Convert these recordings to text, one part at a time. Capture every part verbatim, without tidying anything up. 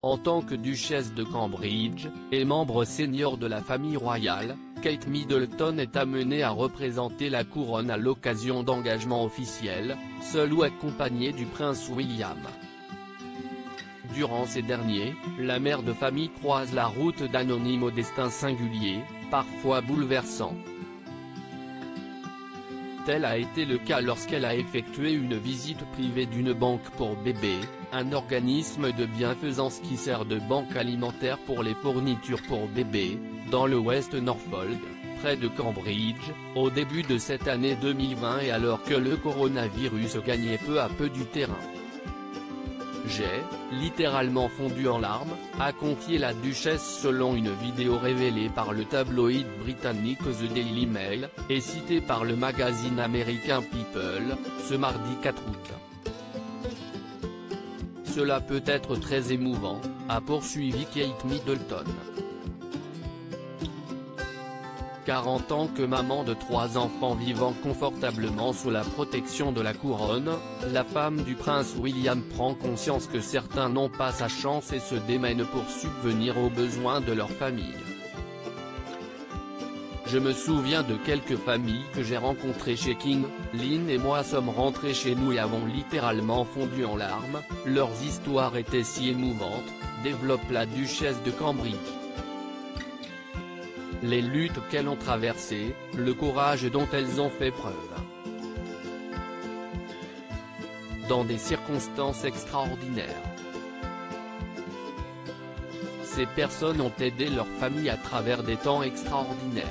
En tant que duchesse de Cambridge, et membre senior de la famille royale, Kate Middleton est amenée à représenter la couronne à l'occasion d'engagements officiels, seule ou accompagnée du prince William. Durant ces derniers, la mère de famille croise la route d'anonymes au destin singulier, parfois bouleversant. Tel a été le cas lorsqu'elle a effectué une visite privée d'une banque pour bébés, un organisme de bienfaisance qui sert de banque alimentaire pour les fournitures pour bébés, dans le West Norfolk, près de Cambridge, au début de cette année deux mille vingt et alors que le coronavirus gagnait peu à peu du terrain. J'ai, littéralement fondu en larmes, a confié la duchesse selon une vidéo révélée par le tabloïd britannique The Daily Mail, et citée par le magazine américain People, ce mardi quatre août. Cela peut être très émouvant, a poursuivi Kate Middleton. Car en tant que maman de trois enfants vivant confortablement sous la protection de la couronne, la femme du prince William prend conscience que certains n'ont pas sa chance et se démènent pour subvenir aux besoins de leur famille. Je me souviens de quelques familles que j'ai rencontrées chez King, Lynn et moi sommes rentrés chez nous et avons littéralement fondu en larmes, leurs histoires étaient si émouvantes, développe la duchesse de Cambridge. Les luttes qu'elles ont traversées, le courage dont elles ont fait preuve. Dans des circonstances extraordinaires. Ces personnes ont aidé leur famille à travers des temps extraordinaires.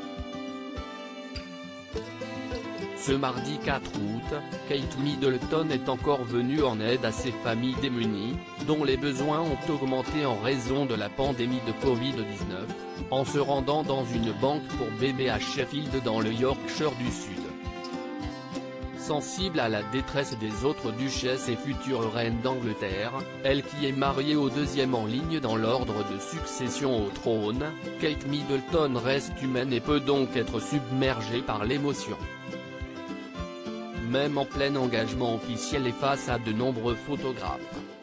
Ce mardi quatre août, Kate Middleton est encore venue en aide à ces familles démunies, dont les besoins ont augmenté en raison de la pandémie de Covid dix-neuf, en se rendant dans une banque pour bébés à Sheffield dans le Yorkshire du Sud. Sensible à la détresse des autres duchesses et futures reines d'Angleterre, elle qui est mariée au deuxième en ligne dans l'ordre de succession au trône, Kate Middleton reste humaine et peut donc être submergée par l'émotion. Même en plein engagement officiel et face à de nombreux photographes.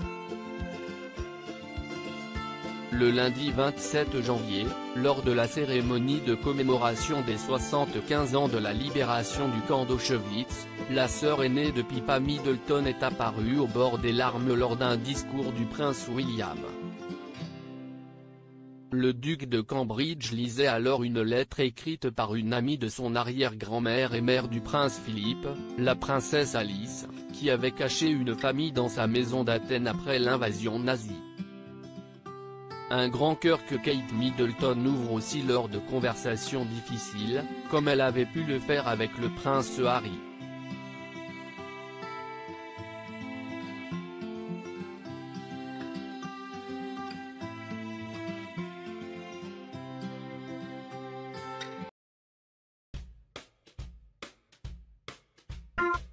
Le lundi vingt-sept janvier, lors de la cérémonie de commémoration des soixante-quinze ans de la libération du camp d'Auschwitz, la sœur aînée de Pippa Middleton est apparue au bord des larmes lors d'un discours du prince William. Le duc de Cambridge lisait alors une lettre écrite par une amie de son arrière-grand-mère et mère du prince Philippe, la princesse Alice, qui avait caché une famille dans sa maison d'Athènes après l'invasion nazie. Un grand cœur que Kate Middleton ouvre aussi lors de conversations difficiles, comme elle avait pu le faire avec le prince Harry. You